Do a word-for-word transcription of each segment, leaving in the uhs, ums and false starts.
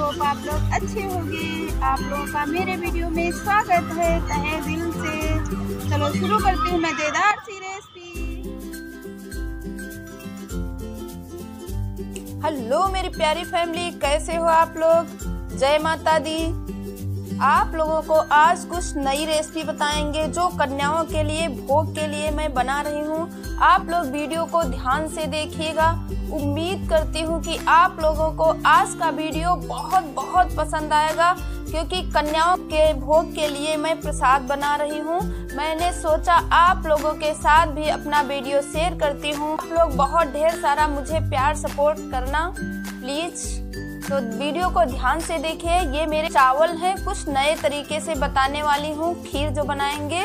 Hope आप लोग अच्छे होंगे। आप लोगों का मेरे वीडियो में स्वागत है तहे दिल से। चलो शुरू करती हूँ मज़ेदार सी रेसिपी। हेलो मेरी प्यारी फैमिली, कैसे हो आप लोग? जय माता दी। आप लोगों को आज कुछ नई रेसिपी बताएंगे जो कन्याओं के लिए, भोग के लिए मैं बना रही हूँ। आप लोग वीडियो को ध्यान से देखिएगा। उम्मीद करती हूँ कि आप लोगों को आज का वीडियो बहुत बहुत पसंद आएगा, क्योंकि कन्याओं के भोग के लिए मैं प्रसाद बना रही हूँ। मैंने सोचा आप लोगों के साथ भी अपना वीडियो शेयर करती हूँ। आप लोग बहुत ढेर सारा मुझे प्यार सपोर्ट करना प्लीज। तो वीडियो को ध्यान से देखिए। ये मेरे चावल हैं, कुछ नए तरीके से बताने वाली हूँ खीर जो बनाएंगे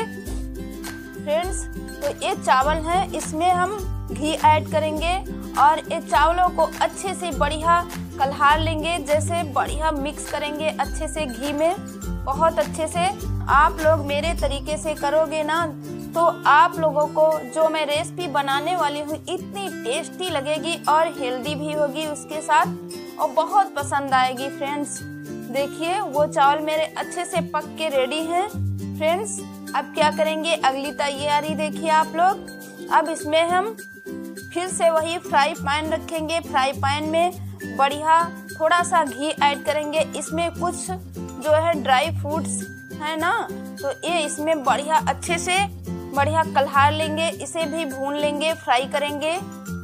फ्रेंड्स। तो ये चावल हैं, इसमें हम घी ऐड करेंगे और ये चावलों को अच्छे से बढ़िया कलहार लेंगे, जैसे बढ़िया मिक्स करेंगे अच्छे से घी में, बहुत अच्छे से। आप लोग मेरे तरीके से करोगे ना तो आप लोगों को जो मैं रेसिपी बनाने वाली हूँ इतनी टेस्टी लगेगी और हेल्दी भी होगी उसके साथ, और बहुत पसंद आएगी फ्रेंड्स। देखिए वो चावल मेरे अच्छे से पक के रेडी हैं फ्रेंड्स। अब क्या करेंगे, अगली तैयारी देखिए आप लोग। अब इसमें हम फिर से वही फ्राई पैन रखेंगे। फ्राई पैन में बढ़िया थोड़ा सा घी ऐड करेंगे। इसमें कुछ जो है ड्राई फ्रूट्स है ना, तो ये इसमें बढ़िया अच्छे से बढ़िया कलहार लेंगे, इसे भी भून लेंगे, फ्राई करेंगे,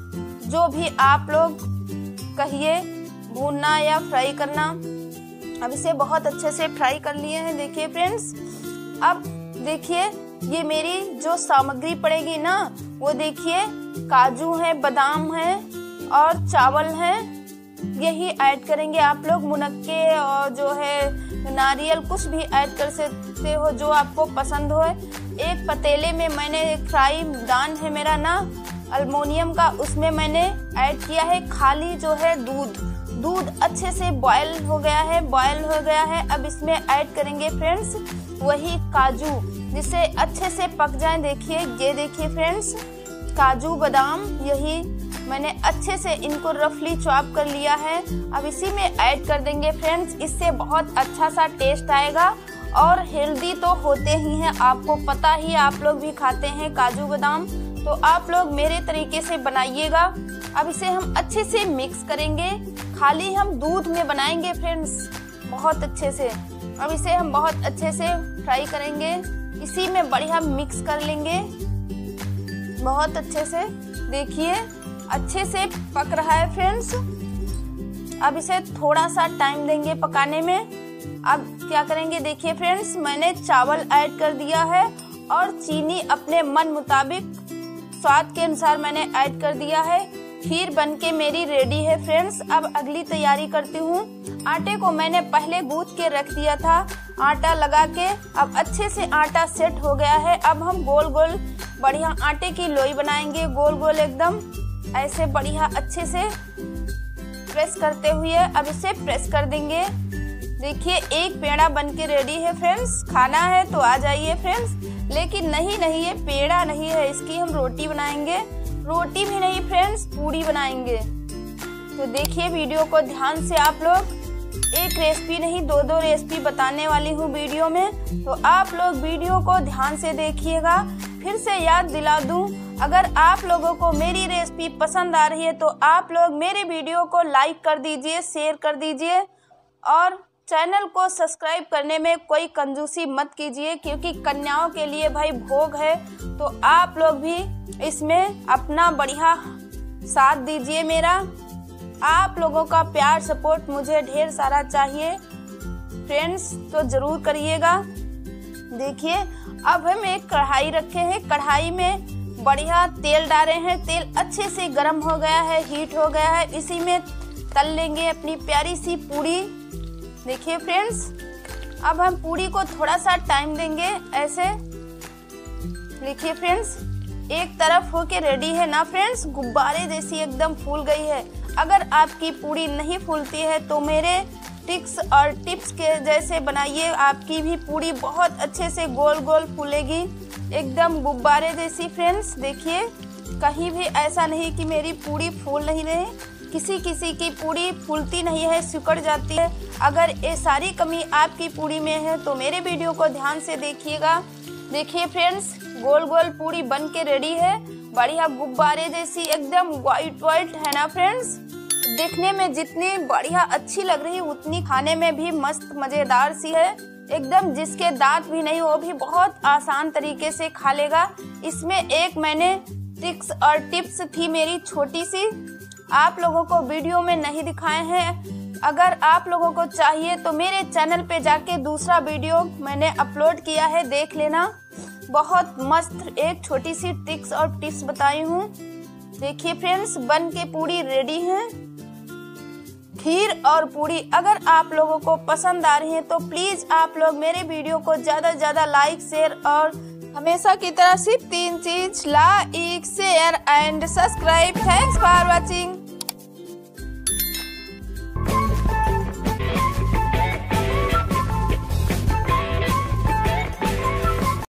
जो भी आप लोग कहिए, भूनना या फ्राई करना। अब इसे बहुत अच्छे से फ्राई कर लिए हैं देखिए फ्रेंड्स। अब देखिए ये मेरी जो सामग्री पड़ेगी ना, वो देखिए काजू है, बादाम है और चावल है, यही ऐड करेंगे। आप लोग मुनक्के और जो है नारियल कुछ भी ऐड कर सकते हो जो आपको पसंद हो। एक पतीले में मैंने एक फ्राई पैन है मेरा ना अल्युमिनियम का, उसमें मैंने ऐड किया है खाली जो है दूध। दूध अच्छे से बॉयल हो गया है, बॉयल हो गया है। अब इसमें ऐड करेंगे फ्रेंड्स वही काजू, जिससे अच्छे से पक जाए। देखिए ये देखिए फ्रेंड्स, काजू बादाम यही मैंने अच्छे से इनको रफली चॉप कर लिया है। अब इसी में ऐड कर देंगे फ्रेंड्स, इससे बहुत अच्छा सा टेस्ट आएगा और हेल्दी तो होते ही हैं, आपको पता ही, आप लोग भी खाते हैं काजू बादाम, तो आप लोग मेरे तरीके से बनाइएगा। अब इसे हम अच्छे से मिक्स करेंगे, खाली हम दूध में बनाएंगे फ्रेंड्स बहुत अच्छे से। अब इसे हम बहुत अच्छे से फ्राई करेंगे, इसी में बढ़िया मिक्स कर लेंगे बहुत अच्छे से। देखिए अच्छे से पक रहा है फ्रेंड्स। अब इसे थोड़ा सा टाइम देंगे पकाने में। अब क्या करेंगे, देखिए फ्रेंड्स मैंने चावल ऐड कर दिया है और चीनी अपने मन मुताबिक स्वाद के अनुसार मैंने ऐड कर दिया है। खीर बनके मेरी रेडी है फ्रेंड्स। अब अगली तैयारी करती हूँ। आटे को मैंने पहले गूंथ के रख दिया था, आटा लगा के। अब अच्छे से आटा सेट हो गया है। अब हम गोल गोल बढ़िया आटे की लोई बनाएंगे, गोल गोल एकदम ऐसे बढ़िया अच्छे से प्रेस करते हुए। अब इसे प्रेस कर देंगे। देखिए एक पेड़ा बनके रेडी है फ्रेंड्स। खाना है तो आ जाइए फ्रेंड्स, लेकिन नहीं नहीं ये पेड़ा नहीं है, इसकी हम रोटी बनाएंगे। रोटी भी नहीं फ्रेंड्स, पूड़ी बनाएंगे। तो देखिए वीडियो को ध्यान से आप लोग, एक रेसिपी नहीं दो दो रेसिपी बताने वाली हूँ वीडियो में, तो आप लोग वीडियो को ध्यान से देखिएगा। फिर से याद दिला दूं, अगर आप लोगों को मेरी रेसिपी पसंद आ रही है तो आप लोग मेरे वीडियो को लाइक कर दीजिए, शेयर कर दीजिए और चैनल को सब्सक्राइब करने में कोई कंजूसी मत कीजिए, क्योंकि कन्याओं के लिए भाई भोग है, तो आप लोग भी इसमें अपना बढ़िया साथ दीजिए मेरा। आप लोगों का प्यार सपोर्ट मुझे ढेर सारा चाहिए फ्रेंड्स, तो जरूर करिएगा। देखिए अब हम एक कढ़ाई रखे हैं, कढ़ाई में बढ़िया तेल डाले हैं। तेल अच्छे से गर्म हो गया है, हीट हो गया है। इसी में तल लेंगे अपनी प्यारी सी पूड़ी। देखिए फ्रेंड्स अब हम पूड़ी को थोड़ा सा टाइम देंगे ऐसे। देखिए फ्रेंड्स एक तरफ होके रेडी है ना फ्रेंड्स, गुब्बारे जैसी एकदम फूल गई है। अगर आपकी पूड़ी नहीं फूलती है तो मेरे ट्रिक्स और टिप्स के जैसे बनाइए, आपकी भी पूड़ी बहुत अच्छे से गोल गोल फूलेगी, एकदम गुब्बारे जैसी फ्रेंड्स। देखिए कहीं भी ऐसा नहीं कि मेरी पूड़ी फूल नहीं रही, किसी किसी की पूड़ी फूलती नहीं है, सिकुड़ जाती है। अगर ये सारी कमी आपकी पूड़ी में है तो मेरे वीडियो को ध्यान से देखिएगा। देखिए फ्रेंड्स, गोल गोल पूड़ी बन के रेडी है, बढ़िया गुब्बारे जैसी एकदम वाइट वाइट है ना फ्रेंड्स। देखने में जितनी बढ़िया अच्छी लग रही उतनी खाने में भी मस्त मजेदार सी है एकदम। जिसके दांत भी नहीं वो भी बहुत आसान तरीके से खा लेगा। इसमें एक मैंने ट्रिक्स और टिप्स थी मेरी छोटी सी, आप लोगों को वीडियो में नहीं दिखाए हैं। अगर आप लोगों को चाहिए तो मेरे चैनल पे जाके दूसरा वीडियो मैंने अपलोड किया है, देख लेना। बहुत मस्त एक छोटी सी ट्रिक्स और टिप्स बताई हूँ। देखिए फ्रेंड्स, बन के पूड़ी रेडी है। खीर और पूड़ी अगर आप लोगों को पसंद आ रही है तो प्लीज आप लोग मेरे वीडियो को ज्यादा से ज्यादा लाइक शेयर और हमेशा की तरह सिर्फ तीन चीज like share and subscribe. Thanks for watching.